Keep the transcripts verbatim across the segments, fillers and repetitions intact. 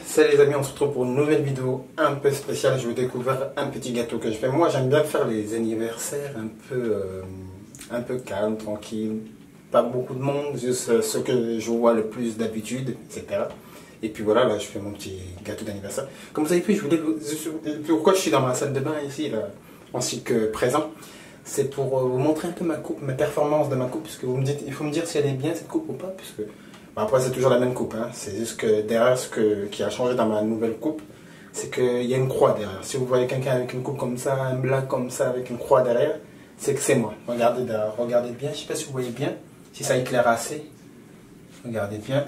Salut les amis, on se retrouve pour une nouvelle vidéo un peu spéciale. Je vais découvrir un petit gâteau que je fais. Moi j'aime bien faire les anniversaires un peu, euh, un peu calme, tranquille. Pas beaucoup de monde, juste ce que je vois le plus d'habitude, et cetera. Et puis voilà, là je fais mon petit gâteau d'anniversaire. Comme vous avez vu, je voulais vous... Pourquoi je suis dans ma salle de bain ici, là, ainsi que présent, c'est pour vous montrer un peu ma coupe, ma performance de ma coupe, puisque vous me dites, il faut me dire si elle est bien cette coupe ou pas, puisque bon, après c'est toujours la même coupe, hein. C'est juste que derrière ce que, qui a changé dans ma nouvelle coupe, c'est qu'il y a une croix derrière. Si vous voyez quelqu'un avec une coupe comme ça, un black comme ça, avec une croix derrière, c'est que c'est moi. Regardez, regardez bien, je ne sais pas si vous voyez bien, si ça éclaire assez. Regardez bien.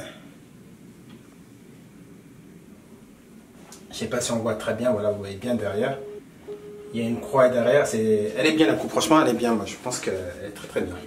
Je ne sais pas si on voit très bien, voilà, vous voyez bien derrière. Il y a une croix derrière, c'est, elle est bien la coupe, franchement elle est bien, moi je pense qu'elle est très très bien.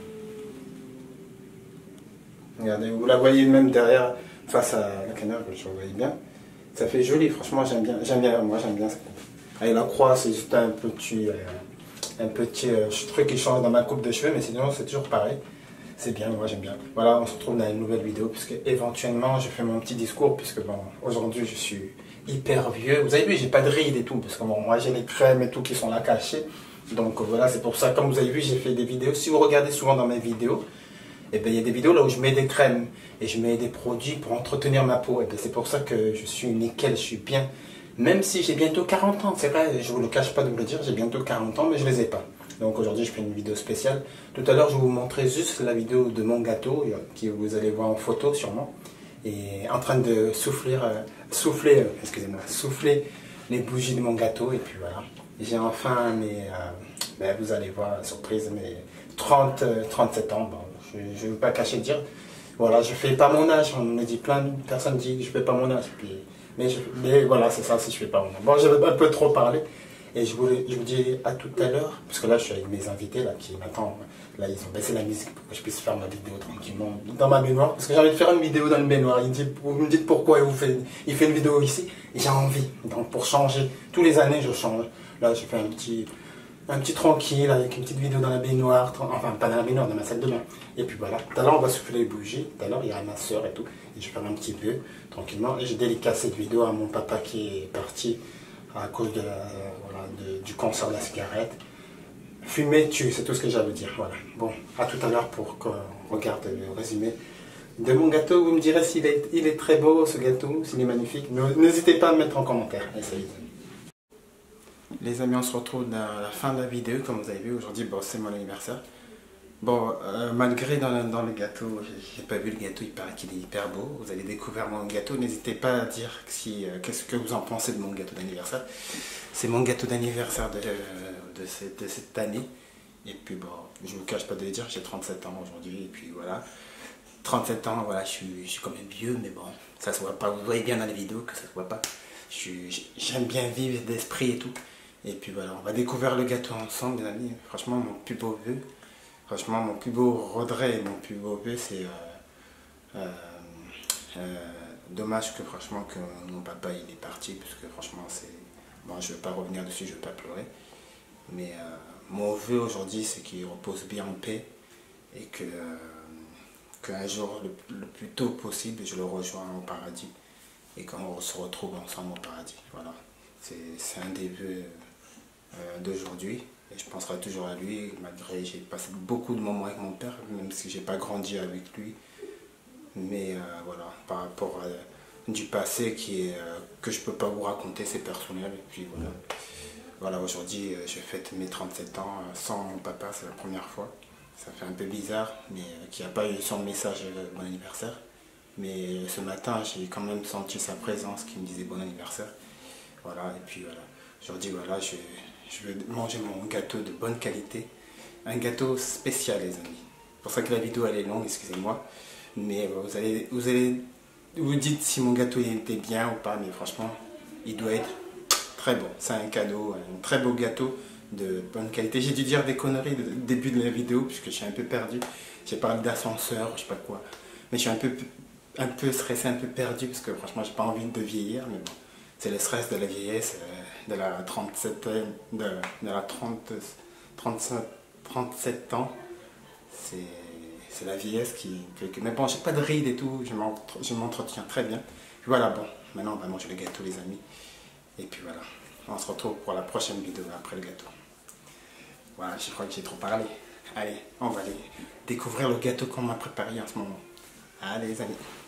Regardez, vous la voyez même derrière, face à la caméra, que je voyais bien. Ça fait joli, franchement j'aime bien, j'aime bien, moi j'aime bien ça. Avec la croix, c'est juste un petit, euh, un petit euh, truc qui change dans ma coupe de cheveux, mais sinon c'est toujours pareil. C'est bien, moi j'aime bien. Voilà, on se retrouve dans une nouvelle vidéo, puisque éventuellement je fais mon petit discours, puisque bon, aujourd'hui je suis hyper vieux. Vous avez vu, j'ai pas de rides et tout, parce que bon, moi j'ai les crèmes et tout qui sont là cachées. Donc voilà, c'est pour ça, comme vous avez vu, j'ai fait des vidéos. Si vous regardez souvent dans mes vidéos, et bien, il y a des vidéos là où je mets des crèmes et je mets des produits pour entretenir ma peau. Et bien, c'est pour ça que je suis nickel, je suis bien. Même si j'ai bientôt quarante ans, c'est vrai, je ne vous le cache pas de vous le dire, j'ai bientôt quarante ans, mais je ne les ai pas. Donc aujourd'hui, je fais une vidéo spéciale. Tout à l'heure, je vais vous montrer juste la vidéo de mon gâteau, que vous allez voir en photo sûrement. Et en train de souffler, euh, souffler, euh, excusez-moi, souffler les bougies de mon gâteau. Et puis voilà, j'ai enfin mes, euh, ben, vous allez voir, surprise, mes trente, trente-sept ans. Bon, je ne veux pas cacher de dire, voilà, je fais pas mon âge. On me dit, plein de personnes disent que je fais pas mon âge. Puis, mais, je, mais voilà, c'est ça, si je fais pas mon âge. Bon, j'avais un peu trop parlé. Et je, voulais, je vous dis à tout à l'heure, parce que là, je suis avec mes invités là, qui m'attendent. Là, ils ont baissé la musique pour que je puisse faire ma vidéo tranquillement dans ma baignoire. Parce que j'ai envie de faire une vidéo dans une baignoire. Il dit, vous me dites pourquoi il, vous fait, il fait une vidéo ici. Et j'ai envie. Donc, pour changer, tous les années, je change. Là, je fais un petit... un petit tranquille avec une petite vidéo dans la baignoire, enfin pas dans la baignoire, dans ma salle de bain. Et puis voilà, tout à l'heure on va souffler les bougies, tout à l'heure il y a ma soeur et tout, et je vais faire un petit peu tranquillement. Et j'ai dédicace cette vidéo à mon papa qui est parti à cause de la, voilà, de, du cancer de la cigarette. Fumer tue, c'est tout ce que j'ai à vous dire. Voilà. Bon, à tout à l'heure pour qu'on regarde le résumé de mon gâteau. Vous me direz s'il est, il est très beau ce gâteau, s'il est magnifique. N'hésitez pas à me mettre en commentaire. Essayez. Les amis, on se retrouve dans la fin de la vidéo. Comme vous avez vu, aujourd'hui, bon, c'est mon anniversaire. Bon, euh, malgré dans le, dans le gâteau, j'ai pas vu le gâteau, il paraît qu'il est hyper beau. Vous allez découvrir mon gâteau. N'hésitez pas à dire si, euh, qu'est-ce que vous en pensez de mon gâteau d'anniversaire. C'est mon gâteau d'anniversaire de, euh, de, cette, de cette année. Et puis bon, je ne me cache pas de le dire, j'ai trente-sept ans aujourd'hui. Et puis voilà, trente-sept ans, voilà, je suis, je suis quand même vieux, mais bon, ça se voit pas. Vous voyez bien dans la vidéo que ça se voit pas. J'aime bien vivre d'esprit et tout. Et puis voilà, on va découvrir le gâteau ensemble, les amis. Franchement, mon plus beau vœu, franchement, mon plus beau regret, mon plus beau vœu, c'est euh, euh, euh, dommage que franchement que mon papa il est parti, parce que franchement c'est bon, je ne vais pas revenir dessus, je ne vais pas pleurer. Mais euh, mon vœu aujourd'hui, c'est qu'il repose bien en paix et que euh, qu'un jour, le, le plus tôt possible, je le rejoins au paradis et qu'on se retrouve ensemble au paradis. Voilà, c'est un des vœux Euh, d'aujourd'hui, et je penserai toujours à lui, malgré j'ai passé beaucoup de moments avec mon père, même si j'ai pas grandi avec lui, mais euh, voilà, par rapport à du passé qui est, euh, que je peux pas vous raconter, c'est personnel. Et puis voilà, voilà, aujourd'hui euh, je fête mes trente-sept ans euh, sans mon papa, c'est la première fois, ça fait un peu bizarre, mais euh, qu'il n'y a pas eu son message de euh, bon anniversaire, mais euh, ce matin j'ai quand même senti sa présence qui me disait bon anniversaire. Voilà, et puis voilà, aujourd'hui voilà, je Je vais manger mon gâteau de bonne qualité. Un gâteau spécial, les amis. C'est pour ça que la vidéo elle est longue, excusez-moi. Mais vous allez, vous allez vous dites si mon gâteau il était bien ou pas. Mais franchement, il doit être très bon. C'est un cadeau, un très beau gâteau de bonne qualité. J'ai dû dire des conneries au début de la vidéo, puisque je suis un peu perdu. J'ai parlé d'ascenseur, je sais pas quoi. Mais je suis un peu, un peu stressé, un peu perdu, parce que franchement, j'ai pas envie de vieillir. Mais bon, c'est le stress de la vieillesse. Euh, de la trente-sept, de, de la trente, trente-cinq, trente-sept ans, c'est la vieillesse qui fait que... Mais bon, j'ai pas de rides et tout, je m'entretiens très bien. Voilà, bon, maintenant on va manger le gâteau les amis. Et puis voilà, on se retrouve pour la prochaine vidéo après le gâteau. Voilà, je crois que j'ai trop parlé. Allez, on va aller découvrir le gâteau qu'on m'a préparé en ce moment. Allez les amis.